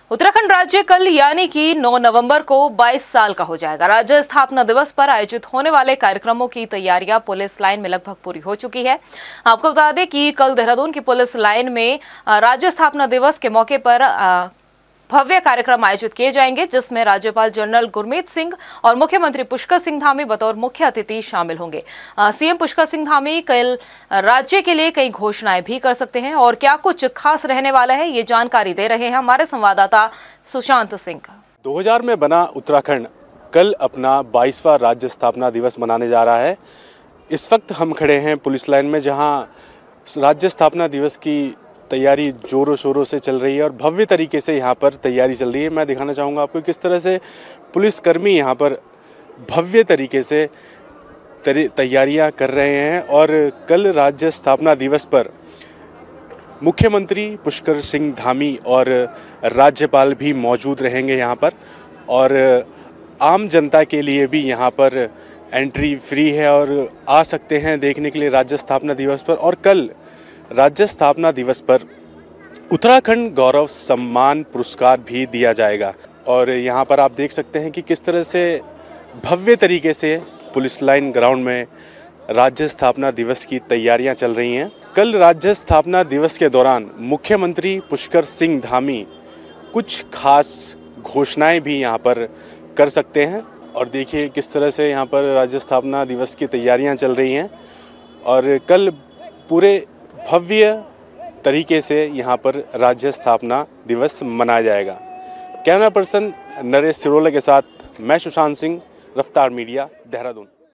उत्तराखंड राज्य कल यानी कि 9 नवंबर को 22 साल का हो जाएगा। राज्य स्थापना दिवस पर आयोजित होने वाले कार्यक्रमों की तैयारियां पुलिस लाइन में लगभग पूरी हो चुकी है। आपको बता दें कि कल देहरादून की पुलिस लाइन में राज्य स्थापना दिवस के मौके पर भव्य कार्यक्रम आयोजित किए जाएंगे, जिसमें राज्यपाल जनरल गुरमीत सिंह और मुख्यमंत्री पुष्कर सिंह धामी बतौर मुख्य अतिथि शामिल होंगे। सीएम पुष्कर सिंह धामी कल राज्य के लिए कई घोषणाएं भी कर सकते हैं और क्या कुछ खास रहने वाला है, ये जानकारी दे रहे हैं हमारे संवाददाता सुशांत सिंह। 2000 में बना उत्तराखंड कल अपना 22वां राज्य स्थापना दिवस मनाने जा रहा है। इस वक्त हम खड़े हैं पुलिस लाइन में, जहां राज्य स्थापना दिवस की तैयारी जोरों शोरों से चल रही है और भव्य तरीके से यहाँ पर तैयारी चल रही है। मैं दिखाना चाहूँगा आपको किस तरह से पुलिसकर्मी यहाँ पर भव्य तरीके से तैयारियाँ कर रहे हैं। और कल राज्य स्थापना दिवस पर मुख्यमंत्री पुष्कर सिंह धामी और राज्यपाल भी मौजूद रहेंगे यहाँ पर, और आम जनता के लिए भी यहाँ पर एंट्री फ्री है और आ सकते हैं देखने के लिए राज्य स्थापना दिवस पर। और कल राज्य स्थापना दिवस पर उत्तराखंड गौरव सम्मान पुरस्कार भी दिया जाएगा। और यहाँ पर आप देख सकते हैं कि किस तरह से भव्य तरीके से पुलिस लाइन ग्राउंड में राज्य स्थापना दिवस की तैयारियां चल रही हैं। कल राज्य स्थापना दिवस के दौरान मुख्यमंत्री पुष्कर सिंह धामी कुछ खास घोषणाएं भी यहाँ पर कर सकते हैं। और देखिए किस तरह से यहाँ पर राज्य स्थापना दिवस की तैयारियां चल रही हैं और कल पूरे भव्य तरीके से यहाँ पर राज्य स्थापना दिवस मनाया जाएगा। कैमरा पर्सन नरेश सिरोला के साथ मैं सुशांत सिंह, रफ्तार मीडिया, देहरादून।